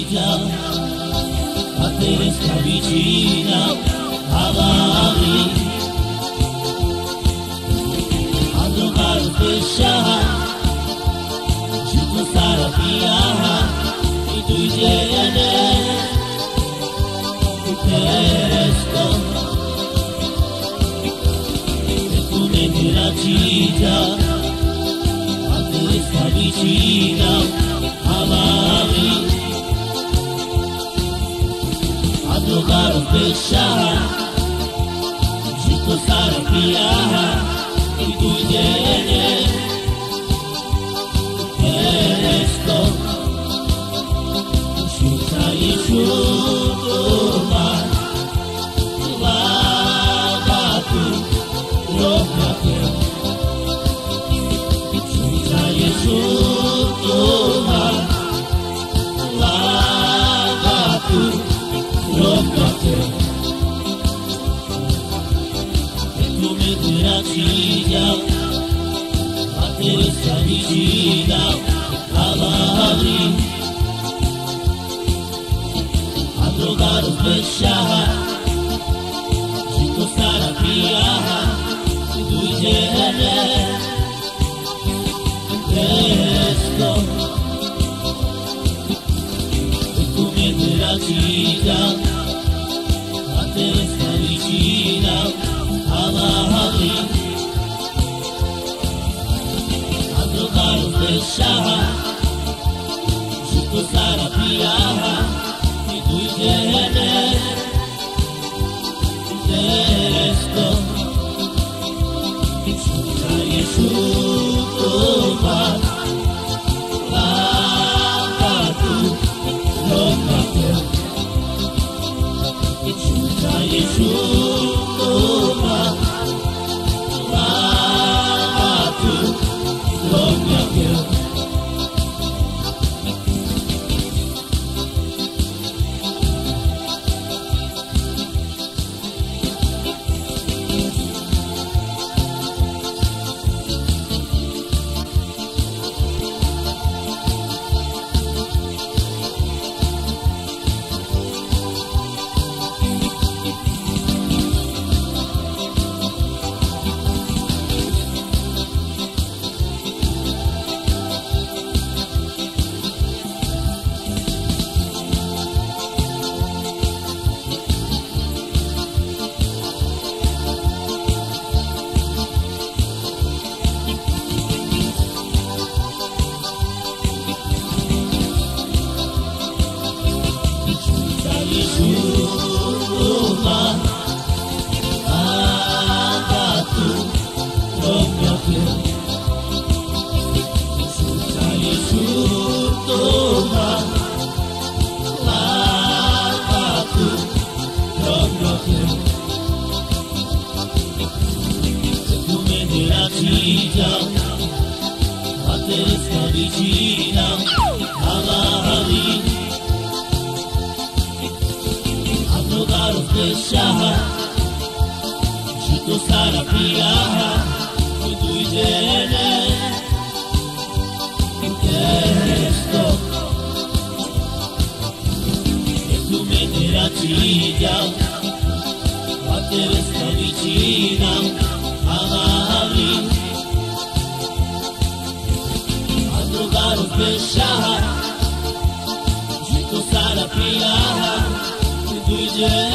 città, a te resta vicina, avanti, a trovare pesciare, ci può stare a pigliare, i tuoi geni, te resto, e tu metti la città, a te resta vicina, avanti, a trovare pesciare, ci può stare a pigliare, i tuoi geni, te resto, uscita di sciuto, ma va tu, proprio a te, uscita di sciuto, ma va tu, proprio a te, e tu metti la ciglia, a te resta vicina, avanti, a trovare pesciare, ci può stare a pigliare, i tuoi geni, resto, e tu metti la ciglia, a te resta vicina, avanti, a trovare pesciare, ci può stare a pigliare, i tuoi geni, resto, ci asciutto, va tu, non a te, ci asciutto, va tu, non a te. A te resta vicina, avanti, a trovare pesciare, ci può stare a pigliare, i tuoi geni, resto, e tu metti la ciglia, a te resta vicina, avanti, a trovare pesciare, ci può stare a pigliare, i tuoi geni.